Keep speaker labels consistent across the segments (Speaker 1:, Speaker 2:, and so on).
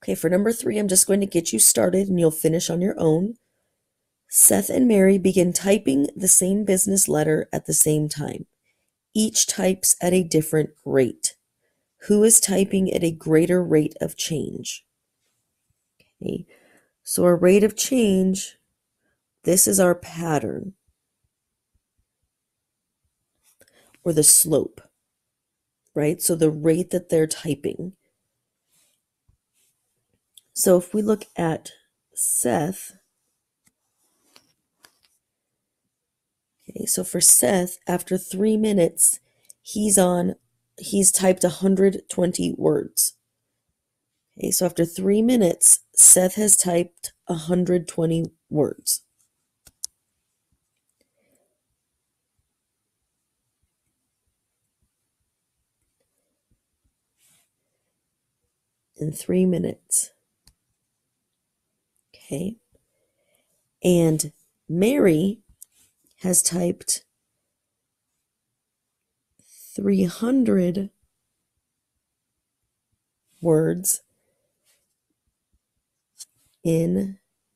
Speaker 1: Okay, for number 3, I'm just going to get you started and you'll finish on your own. Seth and Mary begin typing the same business letter at the same time. Each types at a different rate. Who is typing at a greater rate of change? Okay, so our rate of change, this is our pattern, or the slope, right? So the rate that they're typing. So if we look at Seth, okay, so for Seth, after 3 minutes, he's typed 120 words. Okay, so after 3 minutes, Seth has typed 120 words. In 3 minutes. Okay. And Mary has typed 300 words in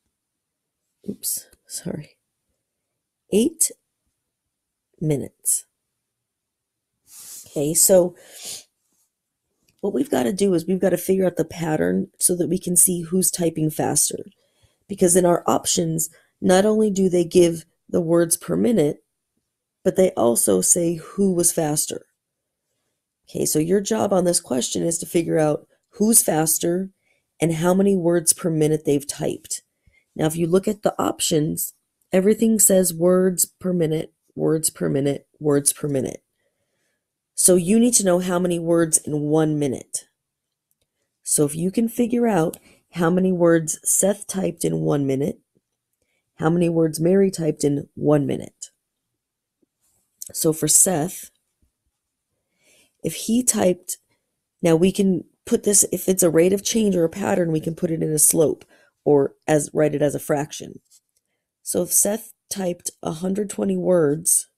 Speaker 1: 8 minutes. Okay, so what we've got to do is we've got to figure out the pattern so that we can see who's typing faster. Because in our options, not only do they give the words per minute, but they also say who was faster. Okay, so your job on this question is to figure out who's faster and how many words per minute they've typed. Now, if you look at the options, everything says words per minute, words per minute, words per minute. So you need to know how many words in 1 minute. So if you can figure out how many words Seth typed in 1 minute, how many words Mary typed in 1 minute. So for Seth, if he typed, now we can put this, if it's a rate of change or a pattern, we can put it in a slope or write it as a fraction. So if Seth typed 120 words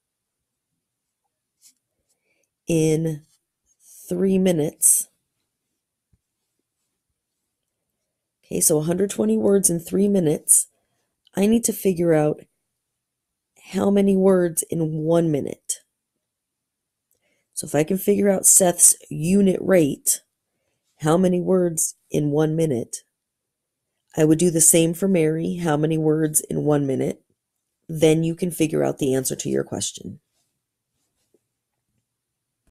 Speaker 1: in 3 minutes, okay, so 120 words in 3 minutes, I need to figure out how many words in 1 minute. So if I can figure out Seth's unit rate, how many words in 1 minute, I would do the same for Mary, how many words in 1 minute. Then you can figure out the answer to your question.